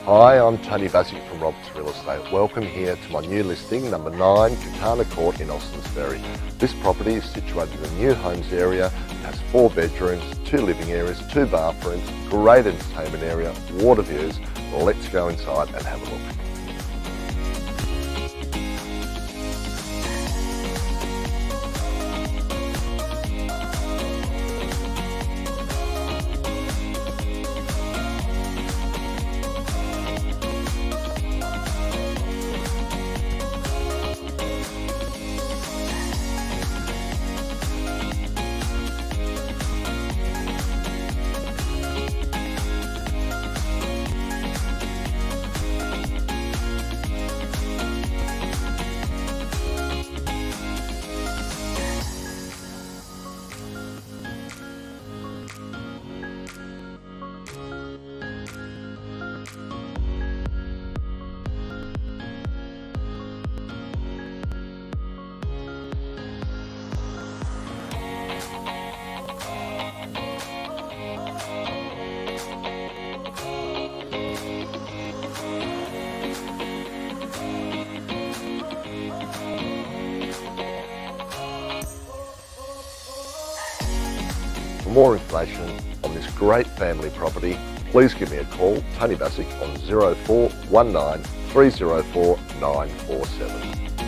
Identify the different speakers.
Speaker 1: Hi, I'm Tony Bassick from Roberts Real Estate. Welcome here to my new listing, number 9, Katana Court in Austin's Ferry. This property is situated in the new homes area. It has 4 bedrooms, 2 living areas, 2 bathrooms, great entertainment area, water views. Let's go inside and have a look. For more information on this great family property, please give me a call, Tony Bassick, on 0419 304 947.